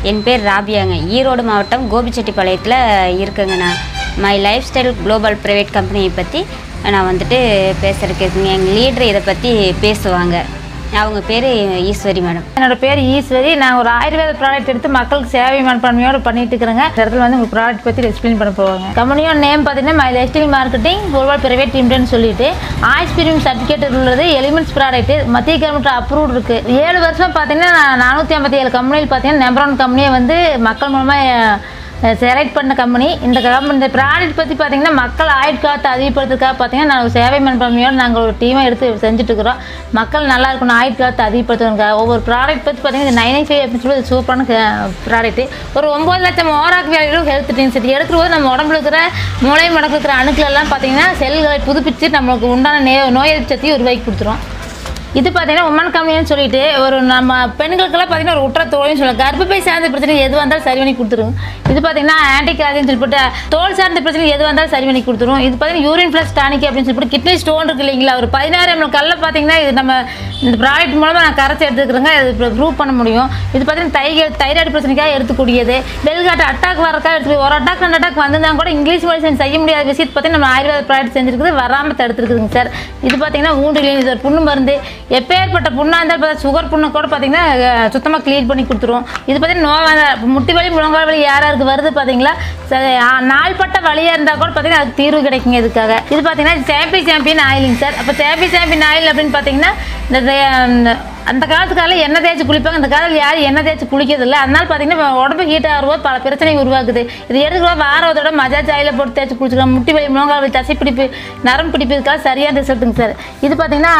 என் பேர் ராபியாங்க. ஈரோடு மாவட்டம் கோபிச்செட்டிப்பாளையத்தில் இருக்குங்க. நான் my lifestyle global private கம்பெனியை பற்றி நான் வந்துட்டு பேசுகிறதுக்கு இருக்குங்க. எங்கள் லீடர் இதை பற்றி பேசுவாங்க. அவங்க பேர் ஈஸ்வரி மேடம். என்னோடய பேர் ஈஸ்வரி. நான் ஒரு ஆயுர்வேத ப்ராடக்ட் எடுத்து மக்களுக்கு சேவை மனப்பான்மையோடு பண்ணிட்டு இருக்கிறேங்க. இந்த இடத்துல வந்து உங்கள் ப்ராடக்ட் பற்றி எக்ஸ்பிளைன் பண்ண போவாங்க. கம்பெனியோட நேம் பார்த்தீங்கன்னா my lifestyle marketing global private லிமிடெட்னு சொல்லிட்டு ஆயுஷ் பிரிமியம் சர்டிஃபிகேட் உள்ளது. எலிமெண்ட்ஸ் ப்ராடக்ட் மத்திய கவர்மெண்ட் அப்ரூவ்ட் இருக்குது. 7 வருஷம் பார்த்தீங்கன்னா 457 கம்பெனியில் பார்த்தீங்கன்னா நம்பர் 1 கம்பெனியை வந்து மக்கள் மூலமாக செலக்ட் பண்ண கம்பெனி. இந்த ப்ராடக்ட் பற்றி பார்த்தீங்கன்னா மக்கள் ஆயுட்காலத்தை அதிகப்படுத்துறதுக்காக பார்த்தீங்கன்னா நாங்கள் சேவை மனப்பான்மையோடு நாங்கள் ஒரு டீமை எடுத்து செஞ்சுட்டு இருக்கிறோம். மக்கள் நல்லா இருக்கணும், ஆயுட்காலத்தை அதிகப்படுத்துறதுக்காக ஒவ்வொரு ப்ராடக்ட் பற்றி பார்த்தீங்கன்னா 995 அப்படின்னு சொல்லி சூப்பரான ப்ராடக்ட். ஒரு 9 லட்சம் ஓராக்கு வேலையும் ஹெல்த் ட்ரிங்க்ஸ் இது எடுக்கும்போது நம்ம உடம்புல இருக்கிற மூளை முடக்கு இருக்கிற அணுக்கள் எல்லாம் பார்த்தீங்கன்னா செல்களை புதுப்பிச்சு நம்மளுக்கு உண்டான நோய் எதிர்ப்பு சக்தியை உருவாக்கி கொடுத்துரும். இது பார்த்தீங்கன்னா உமன் கம்பெனின்னு சொல்லிட்டு ஒரு நம்ம பெண்களுக்கெல்லாம் பார்த்தீங்கன்னா ஒரு உற்ற தோல்னு சொல்லுவாங்க. கர்ப்பப்பை சார்ந்த பிரச்சனை எது வந்தாலும் சரி பண்ணி கொடுத்துரும். இது பார்த்தீங்கன்னா ஆன்டிகாதின்னு சொல்லிட்டு தோல் சார்ந்த பிரச்சனை எது வந்தாலும் சரி பண்ணி கொடுத்துரும். இது பார்த்தீங்கன்னா யூரின் ஃப்ளக்ஸ் டானிக் அப்படின்னு சொல்லிட்டு கிட்னி ஸ்டோன் இருக்கு இல்லைங்களா, ஒரு 16 ml கல்ல பார்த்தீங்கன்னா இது நம்ம இந்த ப்ராடக்ட் மூலமாக நான் கரைச்சி எடுத்துக்கிறேங்க. இது ப்ரூவ் பண்ண முடியும். இது பார்த்தீங்கன்னா தைராய்டு பிரச்சனைக்காக எடுத்துக்கூடியது. பெல்காட்டு அட்டாக் வரக்காக எடுத்து ஒரு அட்டாக் 2 அட்டாக் வந்திருந்தாங்க கூட இங்கிலீஷ் மெடிசன் செய்ய முடியாத விஷயத்தை பார்த்தீங்கன்னா நம்ம ஆயுர்வேத ப்ராடக்ட் செஞ்சுருக்குது, வராமல் தடுத்துருக்குதுங்க சார். இது பார்த்தீங்கன்னா ஊண்டுலையும் இது ஒரு புண்ணு மருந்து. எப்பேற்பட்ட புண்ணாக இருந்தால் பார்த்தா சுகர் புண்ணை கூட பார்த்தீங்கன்னா சுத்தமாக க்ளீன் பண்ணி கொடுத்துரும். இது பார்த்தீங்கன்னா முட்டி வலி முழங்கால் வலி யாருக்கு வருது பார்த்தீங்களா, நாள்பட்ட வலியாக இருந்தால் கூட பார்த்தீங்கன்னா அதுக்கு தீர்வு கிடைக்குங்க. இதுக்காக இது பார்த்தீங்கன்னா சாம்பியன் ஆயிலிங் சார். அப்போ சாம்பியன் ஆயில் அப்படின்னு பார்த்தீங்கன்னா இந்த அந்த காலத்துக்கால எண்ணெய் தேய்ச்சி குளிப்பாங்க. இந்த காலத்தில் யாரும் எண்ணெய் தேய்ச்சி குளிக்கிறது இல்லை. அதனால பார்த்தீங்கன்னா உடம்பு ஹீட் ஆகும்போது பல பிரச்சனை உருவாக்குது. இது எடுத்துக்கலாம் வாரத்தோட மஜாஜ் ஆயில போட்டு தேய்ச்சி குளிச்சுக்கலாம். முட்டி வலி முழங்கால் வலி தசை பிடிப்பு நரம் பிடிப்பதுக்காக சரியான ரிசல்ட்டுங்க சார். இது பார்த்தீங்கன்னா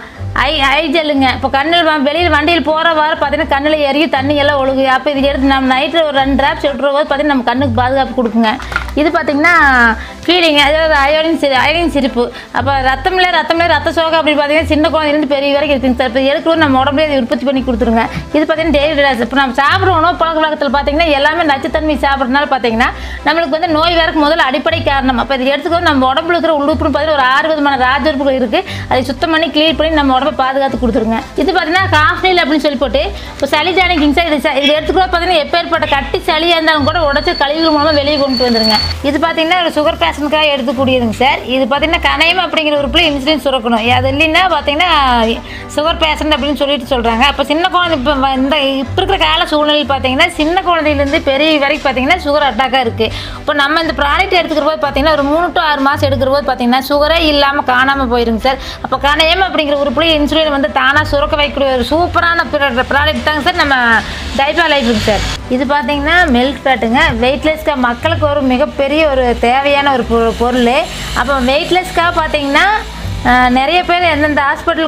ஐ ஜெல்லுங்க. இப்போ கண்ணில் வெளியில் வண்டியில் போகிற வாரம் பார்த்தீங்கன்னா கண்ணில் எரிய தண்ணி எல்லாம் ஒழுகு. அப்போ இது எடுத்து நம்ம நைட்டில் ஒரு 2 ட்ராப்ஸ் எடுத்துகிற போது பார்த்தீங்கன்னா நம்ம கண்ணுக்கு பாதுகாப்பு கொடுக்குங்க. இது பார்த்தீங்கன்னா ஃபீலிங், அதாவது அயோடின் சிரிப்பு. அப்போ ரத்த சோகை அப்படி பார்த்தீங்கன்னா சின்ன குழந்தைலேருந்து பெரிய வரைக்கும் இருக்குங்க சார். இப்போ எடுக்கிறோம் நம்ம உடம்புல இது உற்பத்தி பண்ணி கொடுத்துருங்க. இது பார்த்தீங்கன்னா டெய்லி ட்ரெஸ். இப்போ நம்ம சாப்பிட்ற உணவு பழக்க வழக்கத்தில் பார்த்தீங்கன்னா எல்லாமே நச்சுத்தன்மை சாப்பிட்றதுனால பார்த்தீங்கன்னா நம்மளுக்கு வந்து நோய் வரக்கு முதல்ல அடிப்படை காரணம். அப்போ இது எடுத்துக்கோ நம்ம உடம்புல இருக்கிற உள்ளுப்புன்னு பார்த்தீங்கன்னா ஒரு 6 விதமான ராஜ உறுப்புகள் இருக்குது. அதை சுத்தம் பண்ணி க்ளீன் பண்ணி நம்ம உடம்பை பாதுகாத்து கொடுத்துருங்க. இது பார்த்தீங்கன்னா காஃப்னீல் அப்படின்னு சொல்லி போட்டு இப்போ சளி ஜானிக்கிங் சார். இது எடுத்துக்கிறோம் பார்த்தீங்கன்னா எப்பேற்பட்ட கட்டி சளியாக இருந்தாலும் கூட உடச்சி கழிவுகள் மூலமாக வெளியே கொண்டு வந்துருங்க. இது பார்த்தீங்கன்னா ஒரு சுகர் பேஷண்ட்காக எடுத்துக்கூடியதுங்க சார். இது பார்த்தீங்கன்னா கணையம் அப்படிங்கிற உறுப்பில் இன்சுலின் சுரக்கணும். அது இல்லைன்னா பார்த்தீங்கன்னா சுகர் பேஷண்ட் அப்படின்னு சொல்லிட்டு சொல்கிறாங்க. அப்போ சின்ன குழந்தை இப்போ இருக்கிற கால சூழ்நிலையில் பார்த்தீங்கன்னா சின்ன குழந்தையிலேருந்து பெரிய வரைக்கும் பார்த்தீங்கன்னா சுகர் அட்டாக்காக இருக்குது. இப்போ நம்ம இந்த ப்ராடக்ட் எடுத்துக்கிற போது பார்த்தீங்கன்னா ஒரு 3 to 6 மாதம் எடுக்கிற போது பார்த்தீங்கன்னா சுகரே இல்லாமல் காணாமல் போயிருங்க சார். அப்போ கணையம் அப்படிங்கிற உறுப்பில் இன்சுலின் வந்து தானாக சுரக்க வைக்கக்கூடிய ஒரு சூப்பரான ப்ராடக்ட் தாங்க சார் நம்ம டைபா லைஃப் இருக்குது சார். இது பார்த்தீங்கன்னா மில்க் ஃபேட்டுங்க. வெயிட்லெஸ்க்காக மக்களுக்கு ஒரு மிகப்பெரிய ஒரு தேவையான ஒரு பொருள். அப்போ வெயிட்லெஸ்க்காக பார்த்தீங்கன்னா நிறைய பேர் எந்தெந்த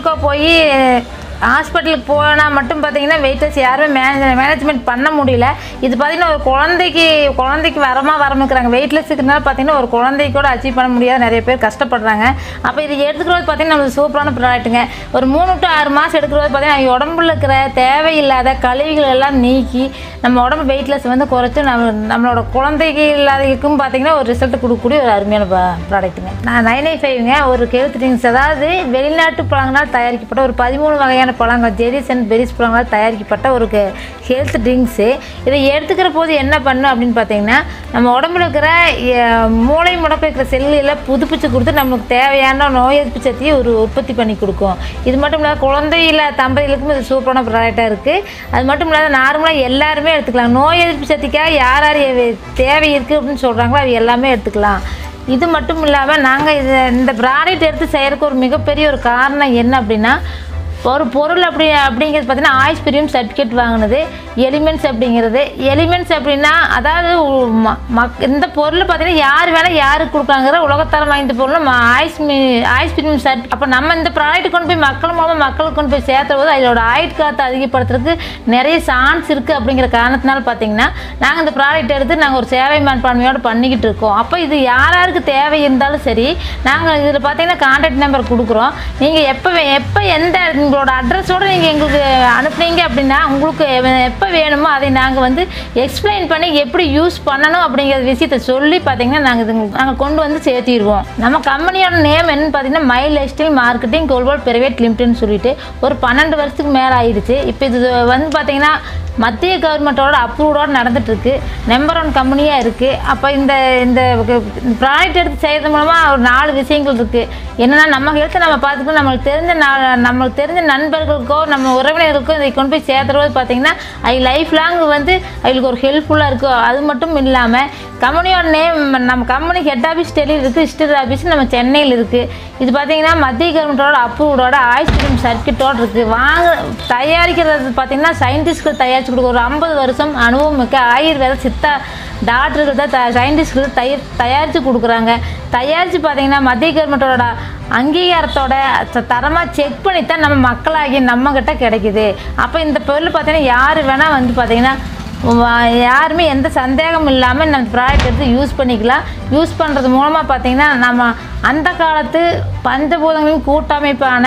ஹாஸ்பிட்டலுக்கு போனால் மட்டும் பார்த்தீங்கன்னா வெயிட்லெஸ் யாருமே மேனேஜ்மெண்ட் பண்ண முடியல. இது பார்த்தீங்கன்னா ஒரு குழந்தைக்கு வரமுக்கிறாங்க. வெயிட்லெஸ்ஸுக்குனால பார்த்தீங்கன்னா ஒரு குழந்தைக்கு கூட அச்சீவ் பண்ண முடியாத நிறைய பேர் கஷ்டப்படுறாங்க. அப்போ இது எடுத்துக்கிறது பார்த்தீங்கன்னா நம்ம சூப்பரான ப்ராடக்ட்டுங்க. ஒரு 3 to 6 மாதம் எடுக்கிறது பார்த்தீங்கன்னா உடம்புல இருக்கிற தேவையில்லாத கழிவுகள் எல்லாம் நீக்கி நம்ம உடம்பு வெயிட்லெஸ் வந்து குறைச்சி நம்மளோட குழந்தைக்கு இல்லாததுக்கும் பார்த்தீங்கன்னா ஒரு ரிசல்ட் கொடுக்கக்கூடிய ஒரு அருமையான ப்ராடக்ட்டுங்க. நான் 995ங்க. ஒரு ஹெல்த் ட்ரிங்க்ஸ், அதாவது வெளிநாட்டு பழங்களால் தயாரிக்கப்பட்ட ஒரு 13 வகையான பழங்கள் ஜெரிஸ் அண்ட் பெரிஸ் பழங்களால் தயாரிக்கப்பட்ட ஒரு ஹெல்த் ட்ரிங்க்ஸு. இதை எடுத்துக்கிற போது என்ன பண்ணும் அப்படின்னு பார்த்தீங்கன்னா நம்ம உடம்புல இருக்கிற மூளை முடக்கு இருக்கிற செல்லில் புதுப்பிச்சு கொடுத்து நம்மளுக்கு தேவையான நோய் எதிர்ப்பு சக்தியை ஒரு உற்பத்தி பண்ணி கொடுக்கும். இது மட்டும் இல்லாத குழந்தையில தம்பதிகளுக்கும் இது சூப்பரான ப்ராடக்டாக இருக்குது. அது மட்டும் இல்லாத நார்மலாக எல்லாருமே எடுத்துக்கலாம். நோய் எதிர்ப்பு சக்திக்காக யார் தேவை இருக்குது அப்படின்னு சொல்கிறாங்களோ அது எல்லாமே எடுத்துக்கலாம். இது மட்டும் இல்லாமல் நாங்கள் இந்த ப்ராடக்ட் எடுத்து செய்கிறதுக்கு ஒரு மிகப்பெரிய ஒரு காரணம் என்ன அப்படின்னா ஒரு பொருள் அப்படிங்கிறது பார்த்தீங்கன்னா ஆயுஷ் பிரிமியம் சர்டிஃபிகேட் வாங்கினது. எலிமெண்ட்ஸ் அப்படின்னா அதாவது இந்த பொருள் பார்த்தீங்கன்னா யார் வேணால் யாருக்கு கொடுக்குறாங்கிற உலகத்தரம் வாய்ந்த பொருள் ஆயுஷ் பிரிமியம் சர்டிஃபிகேட். அப்போ நம்ம இந்த ப்ராடக்ட் கொண்டு போய் மக்களுக்கு கொண்டு போய் சேர்த்த போது அதோட ஆயுட்காலத்தை அதிகப்படுத்துறதுக்கு நிறைய சான்ஸ் இருக்குது. அப்படிங்கிற காரணத்தினால பார்த்தீங்கன்னா நாங்கள் இந்த ப்ராடக்ட் எடுத்து நாங்கள் ஒரு சேவை மனப்பான்மையோடு பண்ணிக்கிட்டு இருக்கோம். அப்போ இது யாருக்கு தேவை இருந்தாலும் சரி நாங்கள் இதில் பார்த்தீங்கன்னா கான்டாக்ட் நம்பர் கொடுக்குறோம். நீங்கள் எப்போ எந்த உங்களோட அட்ரஸோடு நீங்கள் எங்களுக்கு அனுப்புனீங்க அப்படின்னா உங்களுக்கு எப்போ வேணுமோ அதை நாங்கள் வந்து எக்ஸ்பிளைன் பண்ணி எப்படி யூஸ் பண்ணணும் அப்படிங்கிற விஷயத்தை சொல்லி பார்த்தீங்கன்னா நாங்கள் கொண்டு வந்து சேர்த்திடுவோம். நம்ம கம்பெனியோட நேம் என்னன்னு பார்த்தீங்கன்னா my lifestyle marketing global private லிமிடெட்னு சொல்லிட்டு ஒரு 12 வருஷத்துக்கு மேலே ஆயிடுச்சு. இப்போ இது வந்து பார்த்தீங்கன்னா மத்திய கவர்மெண்ட்டோட அப்ரூவோடு நடந்துகிட்ருக்கு. நம்பர் 1 கம்பெனியாக இருக்குது. அப்போ இந்த ப்ராடக்ட் எடுத்து செய்கிறது மூலமாக ஒரு 4 விஷயங்கள் இருக்குது. என்னென்னா நம்ம ஹெல்த்தை நம்ம பார்த்துக்கணும், நம்மளுக்கு தெரிஞ்ச நண்பர்களுக்கோ நம்ம உறவினர்களுக்கோ இதை கொண்டு போய் சேர்த்துறது பார்த்தீங்கன்னா அது லைஃப் லாங் வந்து அவங்களுக்கு ஒரு ஹெல்ப்ஃபுல்லாக இருக்கும். அது மட்டும் இல்லாமல் கம்பெனியோட நேம் நம்ம கம்பெனி ஹெட் ஆஃபீஸ் டெல்லியில் இருக்குது, ரிஜிஸ்டர் ஆஃபீஸ் நம்ம சென்னையில் இருக்குது. இது பார்த்தீங்கன்னா மத்திய கவர்மெண்ட்டோட அப்ரூவோட ஆயுஷ் சர்க்கிட்டோடு இருக்குது. தயாரிக்கிறது பார்த்தீங்கன்னா சயின்டிஸ்ட்கள் தயாரிச்சு கொடுக்க ஒரு 50 வருஷம் அனுபவம் மிக்க ஆயுர்வேத சித்தா டாக்டர்கள் தான் சயின்டிஸ்ட்கள் தயாரித்து கொடுக்குறாங்க. தயாரித்து பார்த்தீங்கன்னா மத்திய கவர்மெண்ட்டோட அங்கீகாரத்தோட தரமாக செக் பண்ணி தான் நம்ம மக்களாகி நம்மக்கிட்ட கிடைக்குது. அப்போ இந்த பொருள் பார்த்தீங்கன்னா யார் வேணால் வந்து பார்த்தீங்கன்னா யாருமே எந்த சந்தேகமும் இல்லாமல் நம்ம ப்ராடக்ட் எடுத்து யூஸ் பண்ணிக்கலாம். யூஸ் பண்ணுறது மூலமாக பார்த்தீங்கன்னா நம்ம அந்த காலத்து பஞ்சபூதங்களின் கூட்டமைப்பான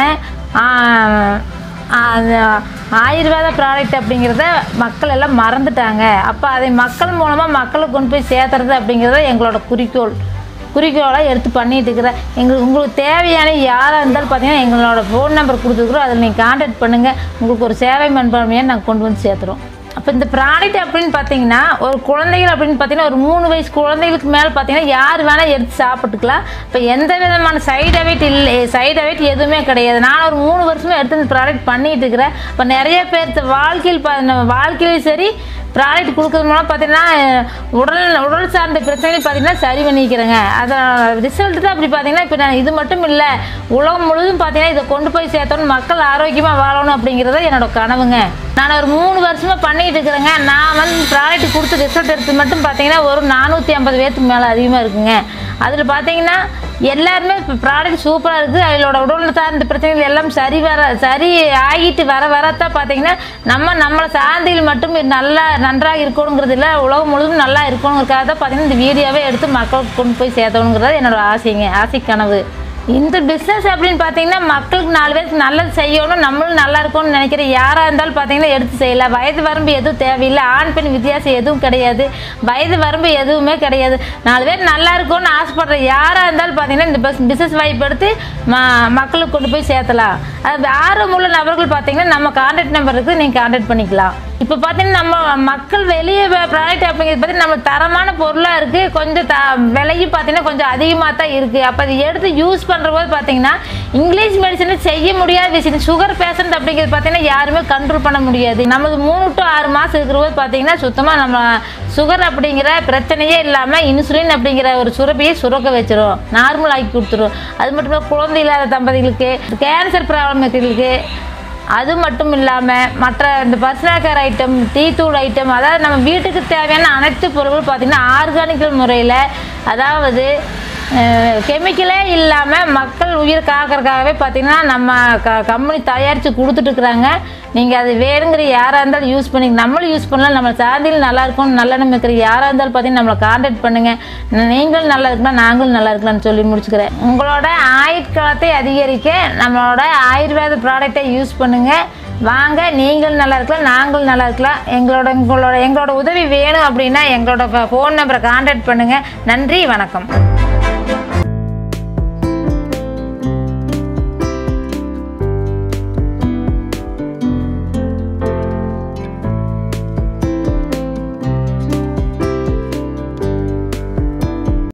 ஆயுர்வேத ப்ராடக்ட் அப்படிங்கிறத மக்கள் எல்லாம் மறந்துட்டாங்க. அப்போ அதை மக்கள் மூலமாக மக்களுக்கு கொண்டு போய் சேர்த்துறது அப்படிங்கிறத எங்களோட குறிக்கோளாக எடுத்து பண்ணிகிட்டு இருக்கிறேன். உங்களுக்கு தேவையான யாராக இருந்தாலும் பார்த்தீங்கன்னா எங்களோட ஃபோன் நம்பர் கொடுத்துருக்குறோம். அதில் நீங்கள் கான்டாக்ட் பண்ணுங்கள். உங்களுக்கு ஒரு சேவை மண்பான்மையாக நாங்கள் கொண்டு வந்து சேர்த்துறோம். அப்போ இந்த ப்ராடக்ட் அப்படின்னு பார்த்தீங்கன்னா ஒரு குழந்தைகள் அப்படின்னு பார்த்தீங்கன்னா ஒரு 3 வயசு குழந்தைகளுக்கு மேலே பார்த்தீங்கன்னா யார் வேணால் எடுத்து சாப்பிட்டுக்கலாம். இப்போ எந்த விதமான சைடு எஃபெக்ட் எதுவுமே கிடையாது. நான் ஒரு 3 வருஷமாக எடுத்து இந்த ப்ராடக்ட் பண்ணிகிட்டு இருக்கிறேன். இப்போ நிறைய பேர் வாழ்க்கையிலும் சரி ப்ராடக்ட் கொடுக்குறது மூலம் பார்த்தீங்கன்னா உடல் சார்ந்த பிரச்சனைகள் பார்த்தீங்கன்னா சரி பண்ணிக்கிறேங்க. அதோட ரிசல்ட் தான் அப்படி பார்த்தீங்கன்னா இப்போ நான் இது மட்டும் இல்லை, உலகம் முழுதும் பார்த்தீங்கன்னா இதை கொண்டு போய் சேர்த்தோன்னு மக்கள் ஆரோக்கியமாக வாழணும் அப்படிங்கிறத என்னோட கனவுங்க. நான் ஒரு 3 வருஷமாக பண்ணிகிட்டு இருக்கிறேங்க. நான் வந்து ப்ராடக்ட் கொடுத்து ரிசல்ட் எடுத்து மட்டும் பார்த்தீங்கன்னா ஒரு 450 பேர்த்துக்கு மேலே அதிகமாக இருக்குங்க. அதில் பார்த்தீங்கன்னா எல்லாருமே இப்போ ப்ராடக்ட் சூப்பராக இருக்குது. அவங்களோட உடல் சார்ந்த பிரச்சனைகள் எல்லாம் சரி ஆகிட்டு வரத்தான் பார்த்தீங்கன்னா நம்மளை சார்ந்தில் மட்டும் நன்றாக இருக்கணுங்கிறது இல்லை, உலகம் முழுவதும் நல்லா இருக்கணுங்கிறதுக்காக தான் பார்த்தீங்கன்னா இந்த வீடியோவே எடுத்து மக்களுக்கு கொண்டு போய் சேர்த்தணுங்கிறது என்னோட ஆசை கனவு. இந்த பிஸ்னஸ் அப்படின்னு பார்த்தீங்கன்னா மக்களுக்கு 4 பேருக்கு நல்லது செய்யணும், நம்மளும் நல்லா இருக்கணும்னு நினைக்கிற யாராக இருந்தாலும் பார்த்தீங்கன்னா எடுத்து செய்யலாம். வயது வரம்பு எதுவும் தேவையில்லை, ஆண் பெண் வித்தியாசம் எதுவும் கிடையாது, வயது வரம்பு எதுவுமே கிடையாது. 4 பேர் நல்லா இருக்கணும்னு ஆசைப்படுற யாராக இருந்தாலும் பார்த்தீங்கன்னா இந்த பிஸ்னஸ் வாய்ப்பு எடுத்து மக்களுக்கு கொண்டு போய் சேர்த்தலாம். அது ஆர்வமுள்ள நபர்கள் பார்த்தீங்கன்னா நம்ம கான்டாக்ட் நம்பர் இருக்குது, நீங்கள் கான்டாக்ட் பண்ணிக்கலாம். இப்போ பார்த்தீங்கன்னா நம்ம மக்கள் வெளியே ப்ராடக்ட் அப்படிங்கிறது பார்த்தீங்கன்னா நம்ம தரமான பொருளாக இருக்குது, கொஞ்சம் விலையும் பார்த்தீங்கன்னா கொஞ்சம் அதிகமாக தான் இருக்குது. அப்போ அதை எடுத்து யூஸ் பண்ணுற போது பார்த்தீங்கன்னா இங்கிலீஷ் மெடிசனில் செய்ய முடியாத விஷயம் சுகர் பேஷண்ட் அப்படிங்கிறது பார்த்தீங்கன்னா யாருமே கண்ட்ரோல் பண்ண முடியாது. நமக்கு 3 to 6 மாதம் இருக்கிற போது பார்த்தீங்கன்னா சுத்தமாக நம்ம சுகர் அப்படிங்கிற பிரச்சனையே இல்லாமல் இன்சுலின் அப்படிங்கிற ஒரு சுரப்பியை சுரக்க வச்சிரும், நார்மல் ஆக்கி கொடுத்துரும். அது மட்டும் இல்லை குழந்தை இல்லாத தம்பதிகளுக்கு, கேன்சர் ப்ராப்ளம் இருக்கிறவங்களுக்கு, அது மட்டும் இல்லாமல் மற்ற இந்த பர்சனல் கேர் ஐட்டம், டீ தூள் ஐட்டம், அதாவது நம்ம வீட்டுக்கு தேவையான அனைத்து பொருட்கள் பார்த்திங்கன்னா ஆர்கானிக்கல் முறையில், அதாவது கெமிக்கலே இல்லாமல் மக்கள் உயிர் காக்கிறதுக்காகவே பார்த்திங்கன்னா நம்ம கம்பெனி தயாரித்து கொடுத்துட்ருக்குறாங்க. நீங்கள் அது வேணுங்கிற யாராக இருந்தாலும் யூஸ் பண்ணி நம்மளும் யூஸ் பண்ணலாம். நம்ம சார்ந்தில் நல்லா இருக்கும், நல்ல நம்ம இருக்கிற யாராக இருந்தாலும் பார்த்தீங்கன்னா நம்மளை கான்டாக்ட் பண்ணுங்கள். நீங்களும் நல்லா இருக்கலாம், நாங்களும் நல்லா இருக்கலாம்னு சொல்லி முடிச்சுக்கிறேன். உங்களோட ஆயுட்காலத்தை அதிகரிக்க நம்மளோட ஆயுர்வேத ப்ராடக்டை யூஸ் பண்ணுங்கள். வாங்க, நீங்களும் நல்லா இருக்கலாம், நாங்களும் நல்லா இருக்கலாம். எங்களோட உதவி வேணும் அப்படின்னா எங்களோட ஃபோன் நம்பரை கான்டாக்ட் பண்ணுங்கள். நன்றி, வணக்கம்.